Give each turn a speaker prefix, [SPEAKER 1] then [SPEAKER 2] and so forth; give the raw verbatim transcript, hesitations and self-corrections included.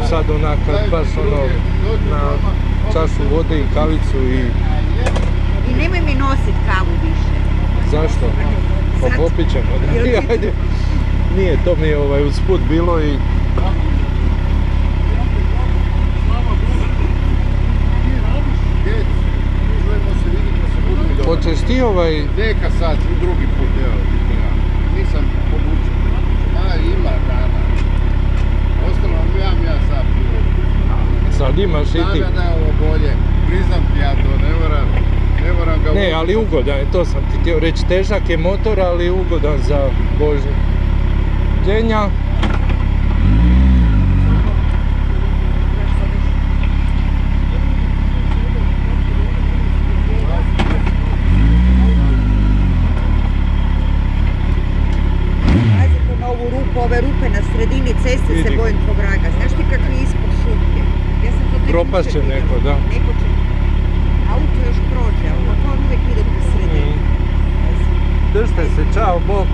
[SPEAKER 1] sad onak baš ono na čašu vode i kavicu i...
[SPEAKER 2] I nemoj mi nosit kavu više.
[SPEAKER 1] Zašto? Pa popit ćemo. Ajde. Nije, to mi je ovaj usput bilo i... Hoćeš ti ovaj...
[SPEAKER 3] Neka sad, drugi put, evo. Nisam povučen. A, ima dana. Ostalo imam ja sad.
[SPEAKER 1] Sad imaš i ti.
[SPEAKER 3] Znam ja da je ovo bolje. Priznam ti ja to, ne moram, ne moram ga...
[SPEAKER 1] Ne, ali ugodan je, to sam ti htio reći. Težak je motor, ali ugodan za vožnju. Dženja.
[SPEAKER 2] Ove rupe na sredini ceste se bojim ko vraga. Znaš ti kako je ispod šutke? Ja sam to
[SPEAKER 1] Propast će neko, da.
[SPEAKER 2] Neko će. Auto još prođe, ali kako on uvijek ide po sredini.
[SPEAKER 1] Držite se, čao, bok.